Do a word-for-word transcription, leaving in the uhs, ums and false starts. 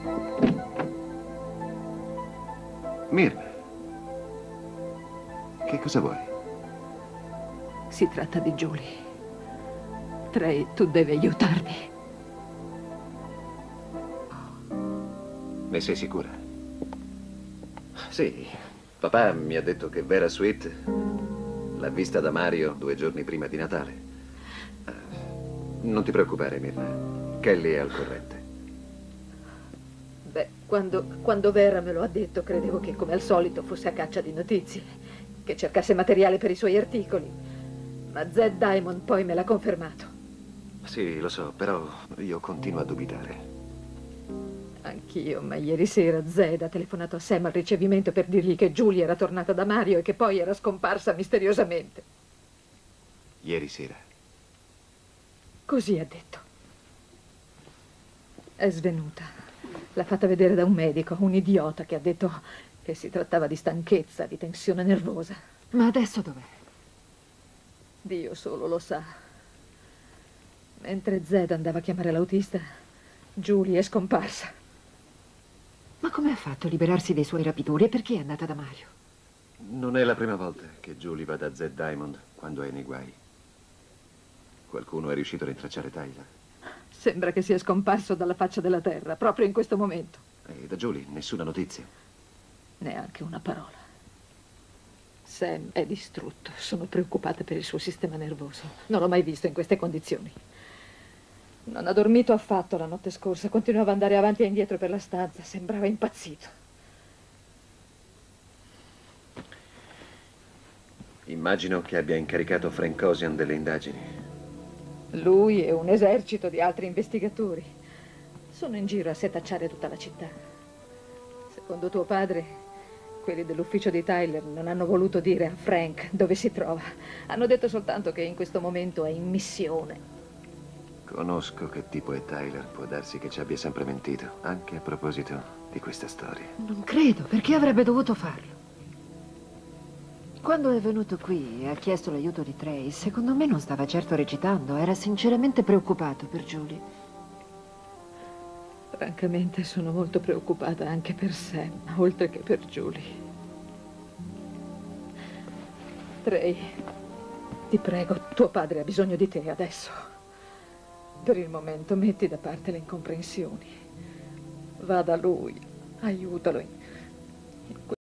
Mirna, che cosa vuoi? Si tratta di Julie. Trey, tu devi aiutarmi. Ne sei sicura? Sì, papà mi ha detto che Vera Sweet l'ha vista da Mario due giorni prima di Natale. Eh, Non ti preoccupare, Mirna. Kelly è al corrente. Beh, quando, quando Vera me lo ha detto, credevo che, come al solito, fosse a caccia di notizie, che cercasse materiale per i suoi articoli. Ma Zed Diamond poi me l'ha confermato. Sì, lo so, però io continuo a dubitare. Anch'io, ma ieri sera Zed ha telefonato a Sam al ricevimento per dirgli che Julie era tornata da Mario e che poi era scomparsa misteriosamente. Ieri sera. Così ha detto. È svenuta. L'ha fatta vedere da un medico, un idiota che ha detto che si trattava di stanchezza, di tensione nervosa. Ma adesso dov'è? Dio solo lo sa. Mentre Zed andava a chiamare l'autista, Julie è scomparsa. Ma come ha fatto a liberarsi dei suoi rapitori e perché è andata da Mario? Non è la prima volta che Julie va da Zed Diamond quando è nei guai. Qualcuno è riuscito a rintracciare Tyler. Sembra che sia scomparso dalla faccia della terra, proprio in questo momento. E da Julie nessuna notizia. Neanche una parola. Sam è distrutto. Sono preoccupata per il suo sistema nervoso. Non l'ho mai visto in queste condizioni. Non ha dormito affatto la notte scorsa. Continuava ad andare avanti e indietro per la stanza. Sembrava impazzito. Immagino che abbia incaricato Frank Ocean delle indagini. Lui e un esercito di altri investigatori sono in giro a setacciare tutta la città. Secondo tuo padre, quelli dell'ufficio di Tyler non hanno voluto dire a Frank dove si trova. Hanno detto soltanto che in questo momento è in missione. Conosco che tipo è Tyler. Può darsi che ci abbia sempre mentito, anche a proposito di questa storia. Non credo, perché avrebbe dovuto farlo? Quando è venuto qui e ha chiesto l'aiuto di Trey, secondo me non stava certo recitando, era sinceramente preoccupato per Julie. Francamente sono molto preoccupata anche per Sam, oltre che per Julie. Trey, ti prego, tuo padre ha bisogno di te adesso. Per il momento metti da parte le incomprensioni. Va da lui, aiutalo in